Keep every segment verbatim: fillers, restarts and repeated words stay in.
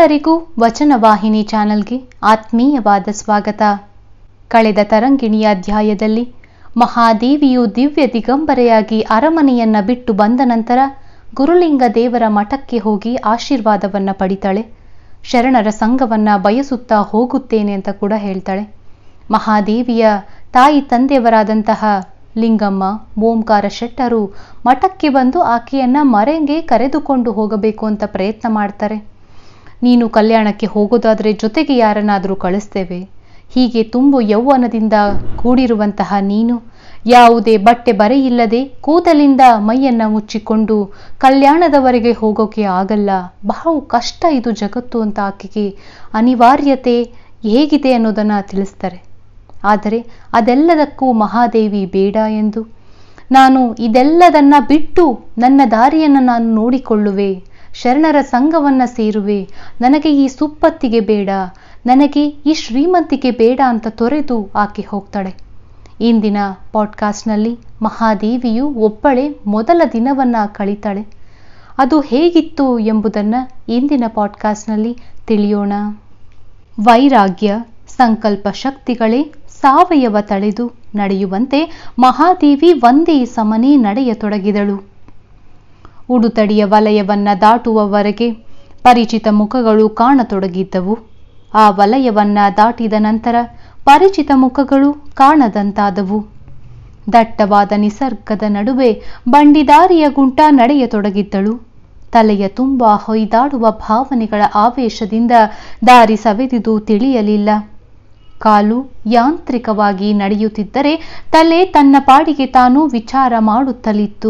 ಎಲ್ಲರಿಗೂ ವಚನವಾಹಿನಿ ಚಾನೆಲ್ಗೆ ಆತ್ಮೀಯವಾದ ಸ್ವಾಗತ. ಕಳೆದ ತರಂಗಿಣಿಯ ಅಧ್ಯಾಯದಲ್ಲಿ ಮಹಾದೇವಿಯು ದಿವ್ಯ ದಿಗಂಬರೆಯಾಗಿ ಅರಮನೆಯನ್ನ ಬಿಟ್ಟು ಬಂದ ನಂತರ ಗುರುಲಿಂಗ ದೇವರ ಮಠಕ್ಕೆ ಹೋಗಿ ಆಶೀರ್ವಾದವನ್ನ ಪಡಿತಾಳೆ. ಶರಣರ ಸಂಘವನ್ನ ಬಯಸುತ್ತಾ ಹೋಗುತ್ತೇನೆ ಅಂತ ಕೂಡ ಹೇಳ್ತಾಳೆ. ಮಹಾದೇವಿಯ ತಾಯಿ ತಂದೆಯವರಾದಂತಹ ಲಿಂಗಮ್ಮ, ಓಂಕಾರ ಶೆಟ್ಟರು ಮಠಕ್ಕೆ ಬಂದು ಆಕೆಯನ್ನ ಮರೆಗೆ ಕರೆದುಕೊಂಡು ಹೋಗಬೇಕು ಅಂತ ಪ್ರಯತ್ನ ಮಾಡ್ತಾರೆ. ನೀನು ಕಲ್ಯಾಣಕ್ಕೆ ಹೋಗೋದಾದ್ರೆ ಜೊತೆಗೆ ಯಾರನ್ನಾದರೂ ಕಳಿಸ್ತೇವೆ. ಹೀಗೆ ತುಂಬು ಯೌವನದಿಂದ ಕೂಡಿರುವಂತಹ ನೀನು ಯಾವುದೇ ಬಟ್ಟೆ ಬರೆಯಿಲ್ಲದೆ ಕೂದಲಿಂದ ಮೈಯನ್ನ ಮುಚ್ಚಿಕೊಂಡು ಕಲ್ಯಾಣದವರೆಗೆ ಹೋಗೋಕೆ ಆಗಲ್ಲ, ಬಹು ಕಷ್ಟ ಇದು ಜಗತ್ತು ಅಂತ ಆಕೆಗೆ ಅನಿವಾರ್ಯತೆ ಹೇಗಿದೆ ಅನ್ನೋದನ್ನ ತಿಳಿಸ್ತಾರೆ. ಆದರೆ ಅದೆಲ್ಲದಕ್ಕೂ ಮಹಾದೇವಿ ಬೇಡ ಎಂದು, ನಾನು ಇದೆಲ್ಲದನ್ನ ಬಿಟ್ಟು ನನ್ನ ದಾರಿಯನ್ನು ನಾನು ನೋಡಿಕೊಳ್ಳುವೆ, ಶರಣರ ಸಂಘವನ್ನ ಸೇರುವೆ, ನನಗೆ ಈ ಸುಪ್ಪತ್ತಿಗೆ ಬೇಡ, ನನಗೆ ಈ ಶ್ರೀಮಂತಿಕೆ ಬೇಡ ಅಂತ ತೊರೆದು ಆಕೆ ಹೋಗ್ತಾಳೆ. ಇಂದಿನ ಪಾಡ್ಕಾಸ್ಟ್ನಲ್ಲಿ ಮಹಾದೇವಿಯು ಒಬ್ಬಳೇ ಮೊದಲ ದಿನವನ್ನ ಕಳೀತಾಳೆ. ಅದು ಹೇಗಿತ್ತು ಎಂಬುದನ್ನ ಇಂದಿನ ಪಾಡ್ಕಾಸ್ಟ್ನಲ್ಲಿ ತಿಳಿಯೋಣ. ವೈರಾಗ್ಯ, ಸಂಕಲ್ಪ ಶಕ್ತಿಗಳೇ ಸಾವಯವ ತಳೆದು ನಡೆಯುವಂತೆ ಮಹಾದೇವಿ ಒಂದೇ ಸಮನೆ ನಡೆಯತೊಡಗಿದಳು. ಉಡುತಡಿಯ ವಲಯವನ್ನ ದಾಟುವವರೆಗೆ ಪರಿಚಿತ ಮುಖಗಳು ಕಾಣತೊಡಗಿದ್ದವು. ಆ ವಲಯವನ್ನ ದಾಟಿದ ನಂತರ ಪರಿಚಿತ ಮುಖಗಳು ಕಾಣದಂತಾದವು. ದಟ್ಟವಾದ ನಿಸರ್ಗದ ನಡುವೆ ಬಂಡಿದಾರಿಯ ಗುಂಟ ನಡೆಯತೊಡಗಿದ್ದಳು. ತಲೆಯ ತುಂಬ ಹೊಯ್ದಾಡುವ ಭಾವನೆಗಳ ಆವೇಶದಿಂದ ದಾರಿ ಸವೆದಿದು ತಿಳಿಯಲಿಲ್ಲ. ಕಾಲು ಯಾಂತ್ರಿಕವಾಗಿ ನಡೆಯುತ್ತಿದ್ದರೆ ತಲೆ ತನ್ನ ಪಾಡಿಗೆ ತಾನು ವಿಚಾರ ಮಾಡುತ್ತಲಿತ್ತು.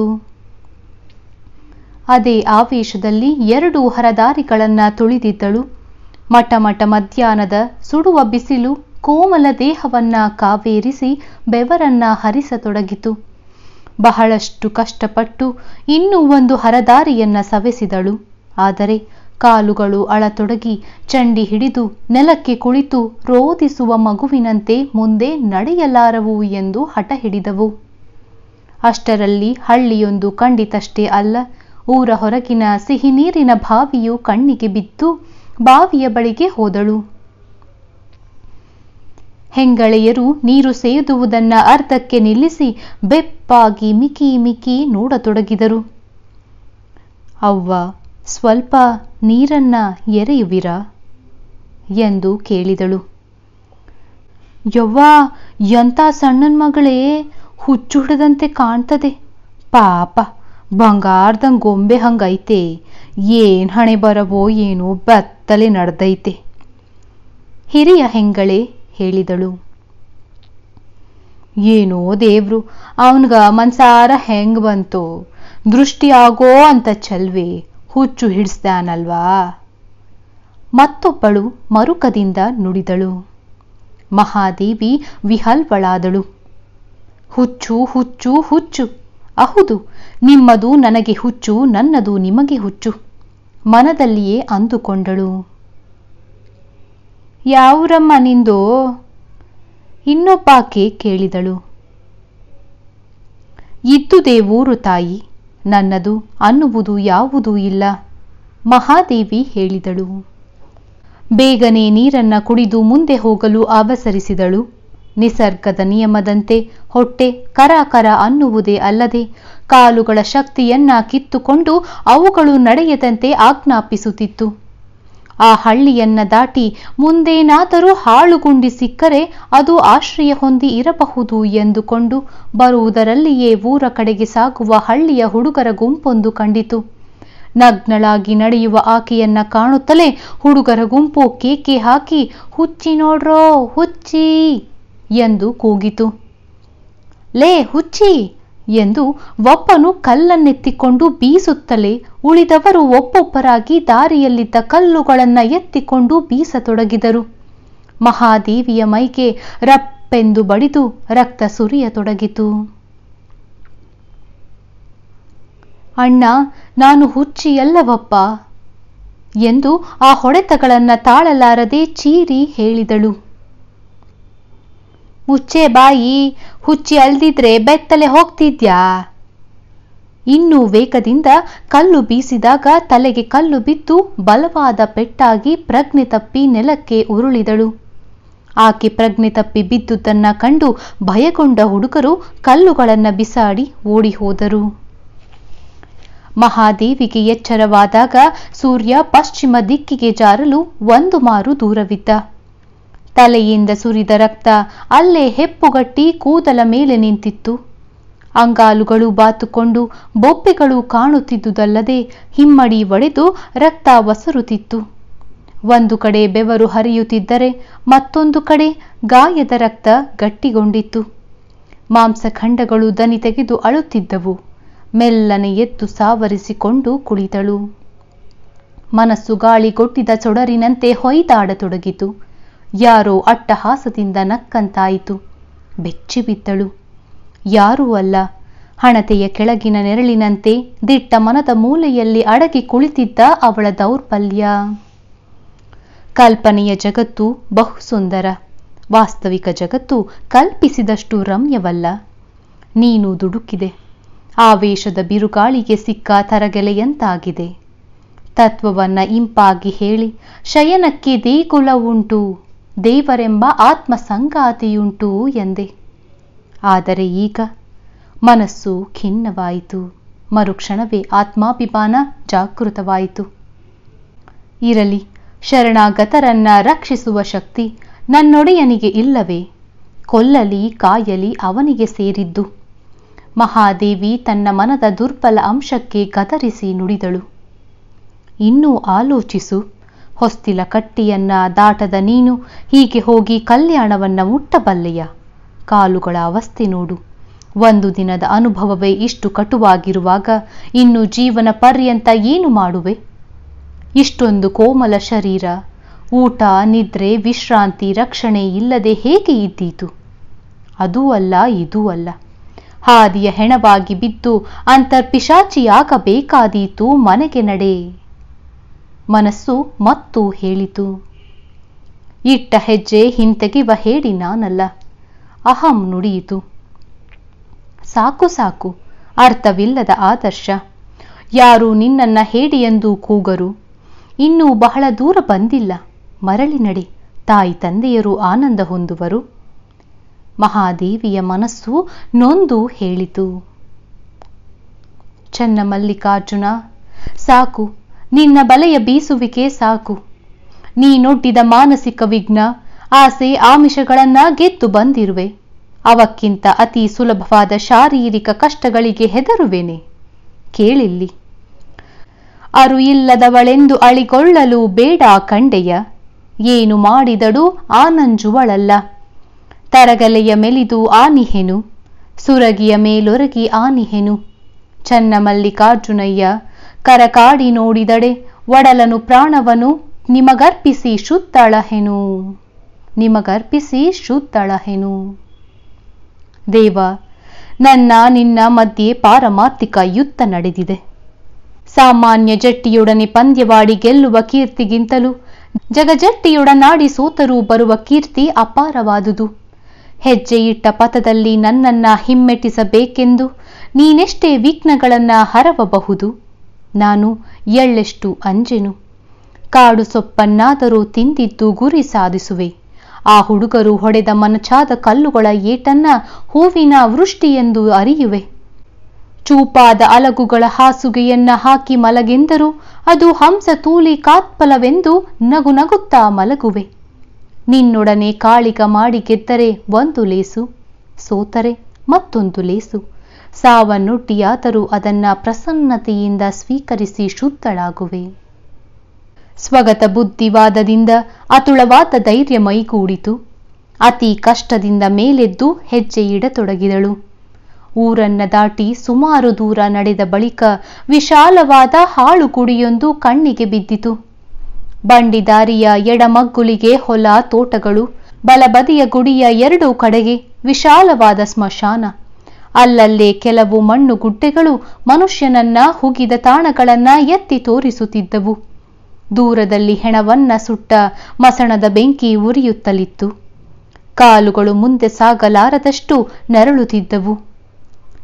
ಅದೇ ಆವೇಶದಲ್ಲಿ ಎರಡು ಹರದಾರಿಗಳನ್ನ ತುಳಿದಿದ್ದಳು. ಮಟ ಮಟ ಮಧ್ಯಾಹ್ನದ ಸುಡುವ ಬಿಸಿಲು ಕೋಮಲ ದೇಹವನ್ನ ಕಾವೇರಿಸಿ ಬೆವರನ್ನ ಹರಿಸತೊಡಗಿತು. ಬಹಳಷ್ಟು ಕಷ್ಟಪಟ್ಟು ಇನ್ನೂ ಒಂದು ಹರದಾರಿಯನ್ನ ಸವೆಸಿದಳು. ಆದರೆ ಕಾಲುಗಳು ಅಳತೊಡಗಿ ಚಂಡಿ ಹಿಡಿದು ನೆಲಕ್ಕೆ ಕುಳಿತು ರೋದಿಸುವ ಮಗುವಿನಂತೆ ಮುಂದೆ ನಡೆಯಲಾರವು ಎಂದು ಹಠ ಹಿಡಿದವು. ಅಷ್ಟರಲ್ಲಿ ಹಳ್ಳಿಯೊಂದು ಕಂಡಿತಷ್ಟೇ ಅಲ್ಲ, ಊರ ಹೊರಗಿನ ಸಿಹಿ ನೀರಿನ ಬಾವಿಯು ಕಣ್ಣಿಗೆ ಬಿದ್ದು ಬಾವಿಯ ಬಳಿಗೆ ಹೋದಳು. ಹೆಂಗಳೆಯರು ನೀರು ಸೇದುವುದನ್ನ ಅರ್ಧಕ್ಕೆ ನಿಲ್ಲಿಸಿ ಬೆಪ್ಪಾಗಿ ಮಿಕಿ ಮಿಕಿ ನೋಡತೊಡಗಿದರು. ಅವ್ವ, ಸ್ವಲ್ಪ ನೀರನ್ನ ಎರೆಯುವಿರಾ ಎಂದು ಕೇಳಿದಳು. ಯವ್ವ, ಎಂಥ ಸಣ್ಣನ್ ಮಗಳೇ, ಹುಚ್ಚು ಹಿಡದಂತೆ ಕಾಣ್ತದೆ, ಪಾಪ ಬಂಗಾರದಂಗ್ ಗೊಂಬೆ ಹಂಗೈತೆ, ಏನ್ ಹಣೆ ಬರವೋ ಏನೋ ಬತ್ತಲೆ ನಡೆದೈತೆ. ಹಿರಿಯ ಹೆಂಗಳೆ ಹೇಳಿದಳು. ಏನೋ ದೇವ್ರು, ಅವನ್ಗ ಮನ್ಸಾರ ಹೆಂಗ್ ಬಂತು, ದೃಷ್ಟಿ ಆಗೋ ಅಂತ ಚಲ್ವೆ ಹುಚ್ಚು ಹಿಡಿಸ್ದಾನಲ್ವಾ. ಮತ್ತೊಬ್ಬಳು ಮರುಕದಿಂದ ನುಡಿದಳು. ಮಹಾದೇವಿ ವಿಹಲ್ವಳಾದಳು. ಹುಚ್ಚು ಹುಚ್ಚು ಹುಚ್ಚು, ಅಹುದು, ನಿಮ್ಮದು ನನಗೆ ಹುಚ್ಚು, ನನ್ನದು ನಿಮಗೆ ಹುಚ್ಚು ಮನದಲ್ಲಿಯೇ ಅಂದುಕೊಂಡಳು. ಯಾವ್ರಮ್ಮ ನಿಂದೋ ಇನ್ನೊಬ್ಬಾಕೆ ಕೇಳಿದಳು. ಇದ್ದುದೇ ಊರು ತಾಯಿ, ನನ್ನದು ಅನ್ನುವುದು ಯಾವುದೂ ಇಲ್ಲ, ಮಹಾದೇವಿ ಹೇಳಿದಳು. ಬೇಗನೆ ನೀರನ್ನ ಕುಡಿದು ಮುಂದೆ ಹೋಗಲು ಅವಸರಿಸಿದಳು. ನಿಸರ್ಗದ ನಿಯಮದಂತೆ ಹೊಟ್ಟೆ ಕರಾಕರ ಅನ್ನುವುದೇ ಅಲ್ಲದೆ ಕಾಲುಗಳ ಶಕ್ತಿಯನ್ನ ಕಿತ್ತುಕೊಂಡು ಅವುಗಳು ನಡೆಯದಂತೆ ಆಜ್ಞಾಪಿಸುತ್ತಿತ್ತು. ಆ ಹಳ್ಳಿಯನ್ನ ದಾಟಿ ಮುಂದೇನಾದರೂ ಹಾಳುಗುಂಡಿ ಸಿಕ್ಕರೆ ಅದು ಆಶ್ರಯ ಹೊಂದಿ ಇರಬಹುದು ಎಂದುಕೊಂಡು ಬರುವುದರಲ್ಲಿಯೇ ಊರ ಕಡೆಗೆ ಸಾಗುವ ಹಳ್ಳಿಯ ಹುಡುಗರ ಗುಂಪೊಂದು ಕಂಡಿತು. ನಗ್ನಳಾಗಿ ನಡೆಯುವ ಆಕೆಯನ್ನ ಕಾಣುತ್ತಲೇ ಹುಡುಗರ ಗುಂಪು ಕೇಕೆ ಹಾಕಿ ಹುಚ್ಚಿ ನೋಡ್ರೋ ಹುಚ್ಚಿ ಎಂದು ಕೂಗಿತು. ಲೇ ಹುಚ್ಚಿ ಎಂದು ಒಬ್ಬನು ಕಲ್ಲನ್ನೆತ್ತಿಕೊಂಡು ಬೀಸುತ್ತಲೇ ಉಳಿದವರು ಒಬ್ಬೊಬ್ಬರಾಗಿ ದಾರಿಯಲ್ಲಿದ್ದ ಕಲ್ಲುಗಳನ್ನ ಎತ್ತಿಕೊಂಡು ಬೀಸತೊಡಗಿದರು. ಮಹಾದೇವಿಯ ಮೈಗೆ ರಪ್ಪೆಂದು ಬಡಿದು ರಕ್ತ ಸುರಿಯತೊಡಗಿತು. ಅಣ್ಣ, ನಾನು ಹುಚ್ಚಿಯಲ್ಲವಪ್ಪ ಎಂದು ಆ ಹೊಡೆತಗಳನ್ನ ತಾಳಲಾರದೆ ಚೀರಿ ಹೇಳಿದಳು. ಮುಚ್ಚೆ ಬಾಯಿ, ಹುಚ್ಚಿ ಅಲ್ದಿದ್ರೆ ಬೆತ್ತಲೆ ಹೋಗ್ತಿದ್ಯಾ ಇನ್ನೂ ವೇಗದಿಂದ ಕಲ್ಲು ಬೀಸಿದಾಗ ತಲೆಗೆ ಕಲ್ಲು ಬಿದ್ದು ಬಲವಾದ ಪೆಟ್ಟಾಗಿ ಪ್ರಜ್ಞೆ ತಪ್ಪಿ ನೆಲಕ್ಕೆ ಉರುಳಿದಳು. ಆಕೆ ಪ್ರಜ್ಞೆ ತಪ್ಪಿ ಬಿದ್ದುದನ್ನ ಕಂಡು ಭಯಗೊಂಡ ಹುಡುಗರು ಕಲ್ಲುಗಳನ್ನು ಬಿಸಾಡಿ ಓಡಿ ಹೋದರು. ಮಹಾದೇವಿಗೆ ಎಚ್ಚರವಾದಾಗ ಸೂರ್ಯ ಪಶ್ಚಿಮ ದಿಕ್ಕಿಗೆ ಜಾರಲು ಒಂದು ಮಾರು ದೂರವಿದ್ದ. ತಲೆಯಿಂದ ಸುರಿದ ರಕ್ತ ಅಲ್ಲೇ ಹೆಪ್ಪುಗಟ್ಟಿ ಕೂದಲ ಮೇಲೆ ನಿಂತಿತ್ತು. ಅಂಗಾಲುಗಳು ಬಾತುಕೊಂಡು ಬೊಬ್ಬೆಗಳು ಕಾಣುತ್ತಿದ್ದುದಲ್ಲದೆ ಹಿಮ್ಮಡಿ ಒಡೆದು ರಕ್ತ ಒಸರುತ್ತಿತ್ತು. ಒಂದು ಕಡೆ ಬೆವರು ಹರಿಯುತ್ತಿದ್ದರೆ ಮತ್ತೊಂದು ಕಡೆ ಗಾಯದ ರಕ್ತ ಗಟ್ಟಿಗೊಂಡಿತ್ತು. ಮಾಂಸಖಂಡಗಳು ದನಿ ತೆಗೆದು ಅಳುತ್ತಿದ್ದವು. ಮೆಲ್ಲನೆ ಎದ್ದು ಸಾವರಿಸಿಕೊಂಡು ಕುಳಿತಳು. ಮನಸ್ಸು ಗಾಳಿಗೊಟ್ಟಿದ ಸೊಡರಿನಂತೆ ಹೊಯ್ದಾಡತೊಡಗಿತು. ಯಾರೋ ಅಟ್ಟಹಾಸದಿಂದ ನಕ್ಕಂತಾಯಿತು. ಬೆಚ್ಚಿಬಿದ್ದಳು. ಯಾರೂ ಅಲ್ಲ, ಹಣತೆಯ ಕೆಳಗಿನ ನೆರಳಿನಂತೆ ದಿಟ್ಟ ಮನದ ಮೂಲೆಯಲ್ಲಿ ಅಡಗಿ ಕುಳಿತಿದ್ದ ಅವಳ ದೌರ್ಬಲ್ಯ. ಕಲ್ಪನೆಯ ಜಗತ್ತು ಬಹು ಸುಂದರ, ವಾಸ್ತವಿಕ ಜಗತ್ತು ಕಲ್ಪಿಸಿದಷ್ಟು ರಮ್ಯವಲ್ಲ. ನೀನು ದುಡುಕಿದೆ. ಆವೇಶದ ಬಿರುಗಾಳಿಗೆ ಸಿಕ್ಕ ತರಗೆಲೆಯಂತಾಗಿದೆ. ತತ್ವವನ್ನ ಇಂಪಾಗಿ ಹೇಳಿ ಶಯನಕ್ಕೆ ದೇಗುಲ ಉಂಟು, ದೇವರೆಂಬ ಆತ್ಮ ಸಂಗಾತಿಯುಂಟು ಎಂದೆ. ಆದರೆ ಈಗ ಮನಸ್ಸು ಖಿನ್ನವಾಯಿತು. ಮರುಕ್ಷಣವೇ ಆತ್ಮಾಭಿಮಾನ ಜಾಗೃತವಾಯಿತು. ಇರಲಿ, ಶರಣಾಗತರನ್ನ ರಕ್ಷಿಸುವ ಶಕ್ತಿ ನನ್ನೊಡೆಯನಿಗೆ ಇಲ್ಲವೇ? ಕೊಲ್ಲಲಿ ಕಾಯಲಿ ಅವನಿಗೆ ಸೇರಿದ್ದು. ಮಹಾದೇವಿ ತನ್ನ ಮನದ ದುರ್ಬಲ ಅಂಶಕ್ಕೆ ಗದರಿಸಿ ನುಡಿದಳು. ಇನ್ನೂ ಆಲೋಚಿಸು. ಹೊಸ್ತಿಲ ಕಟ್ಟಿಯನ್ನ ದಾಟದ ನೀನು ಹೀಗೆ ಹೋಗಿ ಕಲ್ಯಾಣವನ್ನ ಮುಟ್ಟಬಲ್ಲೆಯ? ಕಾಲುಗಳ ಅವಸ್ಥೆ ನೋಡು. ಒಂದು ದಿನದ ಅನುಭವವೇ ಇಷ್ಟು ಕಟುವಾಗಿರುವಾಗ ಇನ್ನು ಜೀವನ ಪರ್ಯಂತ ಏನು ಮಾಡುವೆ? ಇಷ್ಟೊಂದು ಕೋಮಲ ಶರೀರ, ಊಟ ನಿದ್ರೆ ವಿಶ್ರಾಂತಿ ರಕ್ಷಣೆ ಇಲ್ಲದೆ ಹೇಗೆ ಇದ್ದೀತು? ಅದೂ ಅಲ್ಲ ಇದೂ ಅಲ್ಲ, ಹಾದಿಯ ಹೆಣವಾಗಿ ಬಿದ್ದು ಅಂತರ್ಪಿಶಾಚಿಯಾಗಬೇಕಾದೀತು. ಮನೆಗೆ ನಡೆ. ಮನಸ್ಸು ಮತ್ತೂ ಹೇಳಿತು. ಇಟ್ಟ ಹೆಜ್ಜೆ ಹಿಂತೆಗೆವ ಹೇಳಿ ನಾನಲ್ಲ. ಅಹಂ ನುಡಿಯಿತು. ಸಾಕು ಸಾಕು, ಅರ್ಥವಿಲ್ಲದ ಆದರ್ಶ. ಯಾರು ನಿನ್ನನ್ನ ಹೇಡಿಯೆಂದು ಕೂಗರು. ಇನ್ನೂ ಬಹಳ ದೂರ ಬಂದಿಲ್ಲ. ಮರಳಿ ನಡೆ. ತಾಯಿ ತಂದೆಯರು ಆನಂದ ಹೊಂದುವರು. ಮಹಾದೇವಿಯ ಮನಸ್ಸು ನೊಂದು ಹೇಳಿತು. ಚನ್ನಮಲ್ಲಿಕಾರ್ಜುನ, ಸಾಕು, ನಿನ್ನ ಬಲೆಯ ಬೀಸುವಿಕೆ ಸಾಕು. ನೀನೊಡ್ಡಿದ ಮಾನಸಿಕ ವಿಘ್ನ, ಆಸೆ ಆಮಿಷಗಳನ್ನ ಗೆದ್ದು ಬಂದಿರುವೆ. ಅವಕ್ಕಿಂತ ಅತಿ ಸುಲಭವಾದ ಶಾರೀರಿಕ ಕಷ್ಟಗಳಿಗೆ ಹೆದರುವೆನೆ. ಕೇಳಿಲ್ಲಿ. ಅರು ಇಲ್ಲದವಳೆಂದು ಅಳಿಕೊಳ್ಳಲು ಬೇಡ ಕಂಡೆಯ. ಏನು ಮಾಡಿದಳು ಆನಂಜುವಳಲ್ಲ. ತರಗಲೆಯ ಮೆಲಿದು ಆನಿಹೆನು, ಸುರಗಿಯ ಮೇಲೊರಗಿ ಆನಿಹೆನು. ಚನ್ನಮಲ್ಲಿಕಾರ್ಜುನಯ್ಯ, ಕರಕಾಡಿ ನೋಡಿದಡೆ ಒಡಲನು ಪ್ರಾಣವನು ನಿಮಗರ್ಪಿಸಿ ಶುದ್ಧಳಹೆನು, ನಿಮಗರ್ಪಿಸಿ ಶುದ್ಧಳಹೆನು. ದೇವ, ನನ್ನ ನಿನ್ನ ಮಧ್ಯೆ ಪಾರಮಾರ್ಥಿಕ ಯುದ್ಧ ನಡೆದಿದೆ. ಸಾಮಾನ್ಯ ಜಟ್ಟಿಯೊಡನೆ ಪಂದ್ಯವಾಡಿ ಗೆಲ್ಲುವ ಕೀರ್ತಿಗಿಂತಲೂ ಜಗಜಟ್ಟಿಯೊಡನಾಡಿ ಸೋತರೂ ಬರುವ ಕೀರ್ತಿ ಅಪಾರವಾದುದು. ಹೆಜ್ಜೆ ಇಟ್ಟ ಪಥದಲ್ಲಿ ನನ್ನನ್ನ ಹಿಮ್ಮೆಟ್ಟಿಸಬೇಕೆಂದು ನೀನೆಷ್ಟೇ ವಿಘ್ನಗಳನ್ನ ಹರವಬಹುದು. ನಾನು ಎಳ್ಳೆಷ್ಟು ಅಂಜೆನು. ಕಾಡು ಸೊಪ್ಪನ್ನಾದರೂ ತಿಂದಿದ್ದು ಗುರಿ ಸಾಧಿಸುವೆ. ಆ ಹುಡುಗರು ಹೊಡೆದ ಮನಚಾದ ಕಲ್ಲುಗಳ ಏಟನ್ನ ಹೂವಿನ ವೃಷ್ಟಿ ಎಂದು ಅರಿಯುವೆ. ಚೂಪಾದ ಅಲಗುಗಳ ಹಾಸುಗೆಯನ್ನ ಹಾಕಿ ಮಲಗೆಂದರೂ ಅದು ಹಂಸ ತೂಲಿ ಕಾತ್ಪಲವೆಂದು ನಗು ನಗುತ್ತಾ ಮಲಗುವೆ. ನಿನ್ನೊಡನೆ ಕಾಳಿಗ ಮಾಡಿ ಗೆದ್ದರೆ ಒಂದು ಲೇಸು, ಸೋತರೆ ಮತ್ತೊಂದು ಲೇಸು. ಸಾವನ್ನೊಡ್ಡಿಯಾದರೂ ಅದನ್ನ ಪ್ರಸನ್ನತೆಯಿಂದ ಸ್ವೀಕರಿಸಿ ಶುದ್ಧಳಾಗುವೆ. ಸ್ವಗತ ಬುದ್ಧಿವಾದದಿಂದ ಅತುಳವಾದ ಧೈರ್ಯ ಮೈಗೂಡಿತು. ಅತಿ ಕಷ್ಟದಿಂದ ಮೇಲೆದ್ದು ಹೆಜ್ಜೆ ಇಡತೊಡಗಿದಳು. ಊರನ್ನ ದಾಟಿ ಸುಮಾರು ದೂರ ನಡೆದ ಬಳಿಕ ವಿಶಾಲವಾದ ಹಾಳು ಗುಡಿಯೊಂದು ಕಣ್ಣಿಗೆ ಬಿದ್ದಿತು. ಬಂಡಿದಾರಿಯ ಎಡಮಗ್ಗುಲಿಗೆ ಹೊಲ ತೋಟಗಳು, ಬಲಬದಿಯ ಗುಡಿಯ ಎರಡೂ ಕಡೆಗೆ ವಿಶಾಲವಾದ ಸ್ಮಶಾನ. ಅಲ್ಲಲ್ಲೇ ಕೆಲವು ಮಣ್ಣು ಗುಡ್ಡೆಗಳು ಮನುಷ್ಯನನ್ನ ಹುಗಿದ ತಾಣಗಳನ್ನ ಎತ್ತಿ ತೋರಿಸುತ್ತಿದ್ದವು. ದೂರದಲ್ಲಿ ಹೆಣವನ್ನ ಸುಟ್ಟ ಮಸಣದ ಬೆಂಕಿ ಉರಿಯುತ್ತಲಿತ್ತು. ಕಾಲುಗಳು ಮುಂದೆ ಸಾಗಲಾರದಷ್ಟು ನರಳುತ್ತಿದ್ದವು.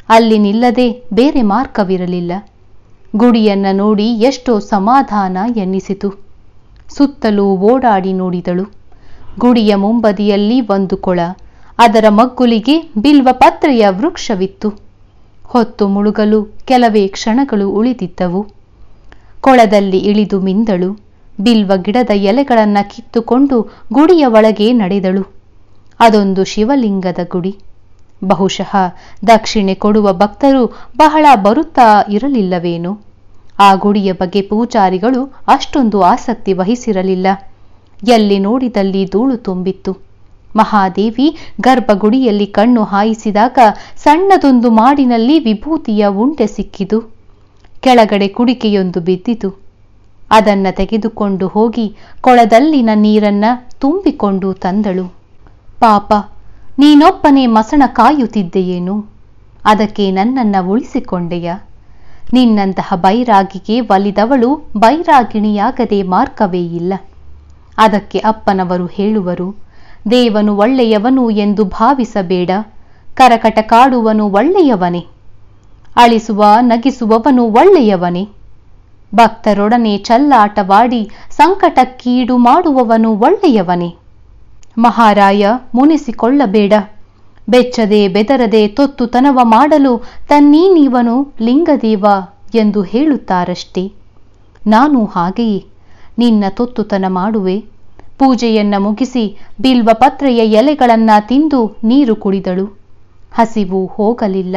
ಅಲ್ಲಿ ನಿಲ್ಲದೆ ಬೇರೆ ಮಾರ್ಗವಿರಲಿಲ್ಲ. ಗುಡಿಯನ್ನ ನೋಡಿ ಎಷ್ಟೋ ಸಮಾಧಾನ ಎನ್ನಿಸಿತು. ಸುತ್ತಲೂ ಓಡಾಡಿ ನೋಡಿದಳು. ಗುಡಿಯ ಮುಂಬದಿಯಲ್ಲಿ ಒಂದು ಕೊಳ, ಅದರ ಮಗ್ಗುಲಿಗೆ ಬಿಲ್ವ ಪತ್ರೆಯ ವೃಕ್ಷವಿತ್ತು. ಹೊತ್ತು ಮುಳುಗಲು ಕೆಲವೇ ಕ್ಷಣಗಳು ಉಳಿದಿದ್ದವು. ಕೊಳದಲ್ಲಿ ಇಳಿದು ಮಿಂದಳು. ಬಿಲ್ವ ಗಿಡದ ಎಲೆಗಳನ್ನ ಕಿತ್ತುಕೊಂಡು ಗುಡಿಯ ಒಳಗೆ ನಡೆದಳು. ಅದೊಂದು ಶಿವಲಿಂಗದ ಗುಡಿ. ಬಹುಶಃ ದಕ್ಷಿಣೆ ಕೊಡುವ ಭಕ್ತರು ಬಹಳ ಬರುತ್ತಾ ಇರಲಿಲ್ಲವೇನೋ. ಆ ಗುಡಿಯ ಬಗ್ಗೆ ಪೂಜಾರಿಗಳು ಅಷ್ಟೊಂದು ಆಸಕ್ತಿ ವಹಿಸಿರಲಿಲ್ಲ. ಎಲ್ಲಿ ನೋಡಿದಲ್ಲಿ ಧೂಳು ತುಂಬಿತ್ತು. ಮಹಾದೇವಿ ಗರ್ಭಗುಡಿಯಲ್ಲಿ ಕಣ್ಣು ಹಾಯಿಸಿದಾಗ ಸಣ್ಣದೊಂದು ಮಾಡಿನಲ್ಲಿ ವಿಭೂತಿಯ ಉಂಡೆ ಸಿಕ್ಕಿತು. ಕೆಳಗಡೆ ಕುಡಿಕೆಯೊಂದು ಬಿದ್ದಿತು. ಅದನ್ನ ತೆಗೆದುಕೊಂಡು ಹೋಗಿ ಕೊಳದಲ್ಲಿನ ನೀರನ್ನ ತುಂಬಿಕೊಂಡು ತಂದಳು. ಪಾಪ, ನೀನೊಬ್ಬನೇ ಮಸಣ ಕಾಯುತ್ತಿದ್ದೆಯೇನು? ಅದಕ್ಕೆ ನನ್ನನ್ನ ಉಳಿಸಿಕೊಂಡೆಯ? ನಿನ್ನಂತಹ ಬೈರಾಗಿಗೆ ಒಲಿದವಳು ಬೈರಾಗಿಣಿಯಾಗದೆ ಮಾರ್ಗವೇ ಇಲ್ಲ. ಅದಕ್ಕೆ ಅಪ್ಪನವರು ಹೇಳುವರು, ದೇವನು ಒಳ್ಳೆಯವನು ಎಂದು ಭಾವಿಸಬೇಡ, ಕರಕಟ ಕಾಡುವನು ಒಳ್ಳೆಯವನೇ, ಅಳಿಸುವ ನಗಿಸುವವನು ಒಳ್ಳೆಯವನೇ, ಭಕ್ತರೊಡನೆ ಚಲ್ಲಾಟವಾಡಿ ಸಂಕಟಕ್ಕೀಡು ಮಾಡುವವನು ಒಳ್ಳೆಯವನೇ. ಮಹಾರಾಯ, ಮುನಿಸಿಕೊಳ್ಳಬೇಡ. ಬೆಚ್ಚದೆ ಬೆದರದೆ ತೊತ್ತುತನವ ಮಾಡಲು ತನ್ನೀನೀವನು ಲಿಂಗದೇವ ಎಂದು ಹೇಳುತ್ತಾರಷ್ಟೇ. ನಾನು ಹಾಗೆಯೇ ನಿನ್ನ ತೊತ್ತುತನ ಮಾಡುವೆ. ಪೂಜೆಯನ್ನ ಮುಗಿಸಿ ಬಿಲ್ವ ಪತ್ರೆಯ ಎಲೆಗಳನ್ನ ತಿಂದು ನೀರು ಕುಡಿದಳು. ಹಸಿವು ಹೋಗಲಿಲ್ಲ.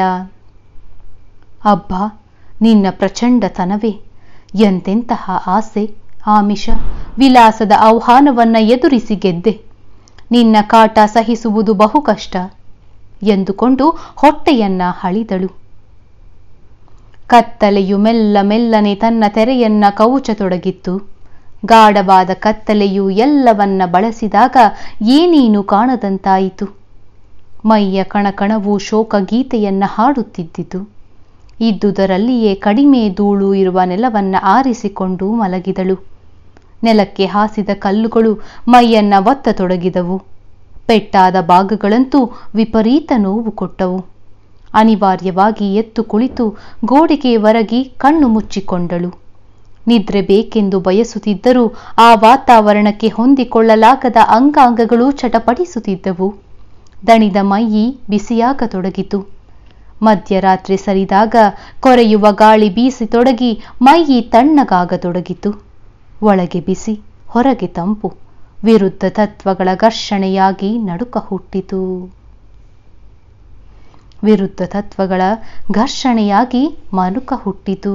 ಅಬ್ಬಾ, ನಿನ್ನ ಪ್ರಚಂಡತನವೇ! ಎಂತೆಂತಹ ಆಸೆ, ಆಮಿಷ, ವಿಲಾಸದ ಆಹ್ವಾನವನ್ನ ಎದುರಿಸಿ ಗೆದ್ದೆ. ನಿನ್ನ ಕಾಟ ಸಹಿಸುವುದು ಬಹು ಕಷ್ಟ ಎಂದುಕೊಂಡು ಹೊಟ್ಟೆಯನ್ನ ಹಳಿದಳು. ಕತ್ತಲೆಯು ಮೆಲ್ಲ ಮೆಲ್ಲನೆ ತನ್ನ ತೆರೆಯನ್ನ ಕವುಚತೊಡಗಿತ್ತು. ಗಾಢವಾದ ಕತ್ತಲೆಯು ಎಲ್ಲವನ್ನ ಬಳಸಿದಾಗ ಏನೇನು ಕಾಣದಂತಾಯಿತು. ಮೈಯ ಕಣಕಣವು ಶೋಕ ಗೀತೆಯನ್ನ ಹಾಡುತ್ತಿದ್ದಿತು. ಇದ್ದುದರಲ್ಲಿಯೇ ಕಡಿಮೆ ಧೂಳು ಇರುವ ನೆಲವನ್ನ ಆರಿಸಿಕೊಂಡು ಮಲಗಿದಳು. ನೆಲಕ್ಕೆ ಹಾಸಿದ ಕಲ್ಲುಗಳು ಮೈಯನ್ನ ಒತ್ತತೊಡಗಿದವು. ಪೆಟ್ಟಾದ ಭಾಗಗಳಂತೂ ವಿಪರೀತ ನೋವು ಕೊಟ್ಟವು. ಅನಿವಾರ್ಯವಾಗಿ ಎದ್ದು ಕುಳಿತು ಗೋಡೆಗೆ ಒರಗಿ ಕಣ್ಣು ಮುಚ್ಚಿಕೊಂಡಳು. ನಿದ್ರೆ ಬೇಕೆಂದು ಬಯಸುತ್ತಿದ್ದರೂ ಆ ವಾತಾವರಣಕ್ಕೆ ಹೊಂದಿಕೊಳ್ಳಲಾಗದ ಅಂಗಾಂಗಗಳು ಚಟಪಡಿಸುತ್ತಿದ್ದವು. ದಣಿದ ಮೈಯಿ ಬಿಸಿಯಾಗತೊಡಗಿತು. ಮಧ್ಯರಾತ್ರಿ ಸರಿದಾಗ ಕೊರೆಯುವ ಗಾಳಿ ಬೀಸಿತೊಡಗಿ ಮೈಯಿ ತಣ್ಣಗಾಗತೊಡಗಿತು. ಒಳಗೆ ಬಿಸಿ, ಹೊರಗೆ ತಂಪು, ವಿರುದ್ಧ ತತ್ವಗಳ ಘರ್ಷಣೆಯಾಗಿ ನಡುಕ ಹುಟ್ಟಿತು. ವಿರುದ್ಧ ತತ್ವಗಳ ಘರ್ಷಣೆಯಾಗಿ ಮನುಕ ಹುಟ್ಟಿತು.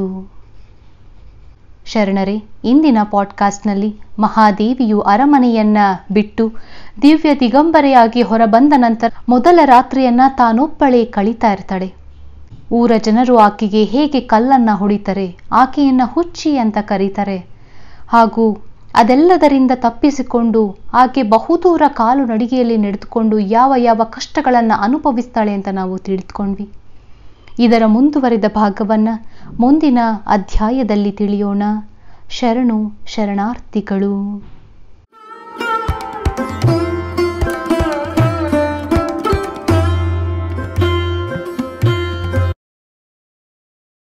ಶರಣರೇ, ಇಂದಿನ ಪಾಡ್ಕಾಸ್ಟ್ನಲ್ಲಿ ಮಹಾದೇವಿಯು ಅರಮನೆಯನ್ನ ಬಿಟ್ಟು ದಿವ್ಯ ದಿಗಂಬರೆಯಾಗಿ ಹೊರಬಂದ ನಂತರ ಮೊದಲ ರಾತ್ರಿಯನ್ನ ತಾನೊಬ್ಬಳೇ ಕಳೀತಾ ಇರ್ತಾಳೆ. ಊರ ಜನರು ಆಕೆಗೆ ಹೇಗೆ ಕಲ್ಲನ್ನ ಹೊಡಿತಾರೆ, ಆಕೆಯನ್ನ ಹುಚ್ಚಿ ಅಂತ ಕರೀತಾರೆ. ಹಾಗೂ ಅದೆಲ್ಲದರಿಂದ ತಪ್ಪಿಸಿಕೊಂಡು ಆಕೆ ಬಹುದೂರ ಕಾಲು ನಡಿಗೆಯಲ್ಲಿ ನಡೆದುಕೊಂಡು ಯಾವ ಯಾವ ಕಷ್ಟಗಳನ್ನು ಅನುಭವಿಸ್ತಾಳೆ ಅಂತ ನಾವು ತಿಳಿದುಕೊಂಡ್ವಿ. ಇದರ ಮುಂದುವರಿದ ಭಾಗವನ್ನ ಮುಂದಿನ ಅಧ್ಯಾಯದಲ್ಲಿ ತಿಳಿಯೋಣ. ಶರಣು ಶರಣಾರ್ಥಿಗಳು.